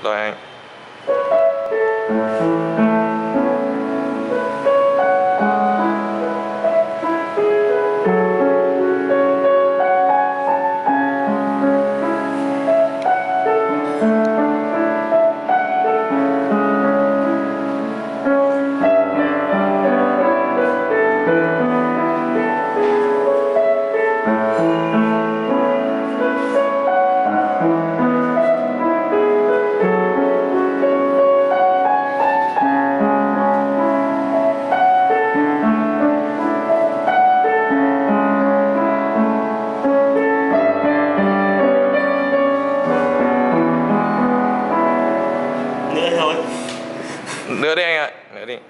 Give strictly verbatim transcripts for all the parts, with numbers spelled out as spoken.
Rồi anh. Nữa thôi. Nữa đi anh ạ, nữa đi.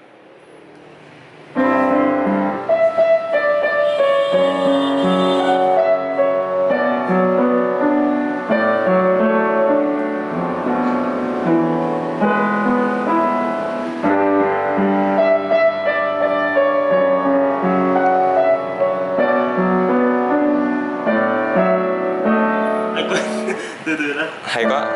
Anh quên. Từ từ đã. Hay quá.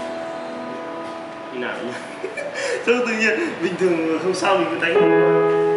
Như nào nhỉ? Sao tự nhiên bình thường không sao mình cứ đánh.